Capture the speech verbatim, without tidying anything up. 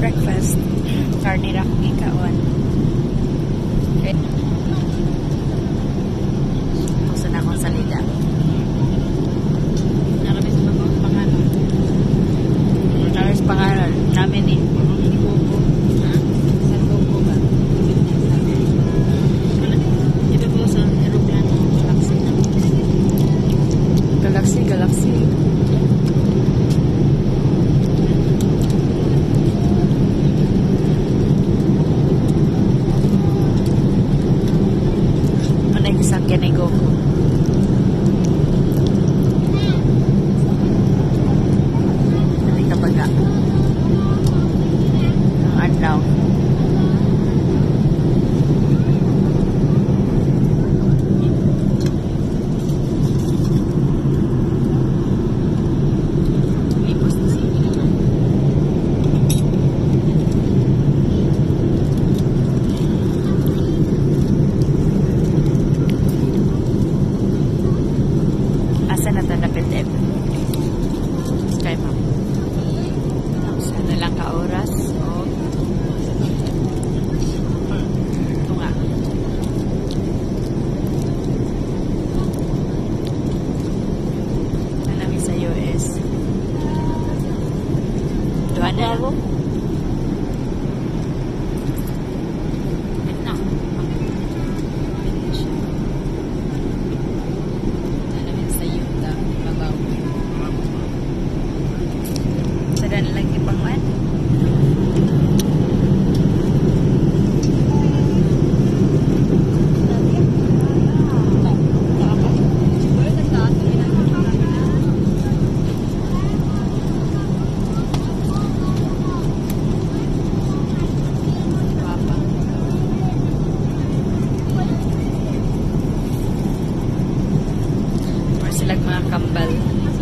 breakfast. Karni ra kong ikaon. Okay. Puso na akong salida. Nakabis ba ko pangalan? Nakabis pangalan namin eh. Ibubo. Ha? Sa Ibubo ba? Ito po sa aeroplano Galaxy na. Galaxy, Galaxy. Sakyan ay Goku. Dali ka baga. Ang adlaw. Asa na tanapit eh. Kay ma'am. Sana lang ka oras. O. Ito nga. Namin sa U S. Doon na ako. Dan lagi pangwan. Or sila mga kambal.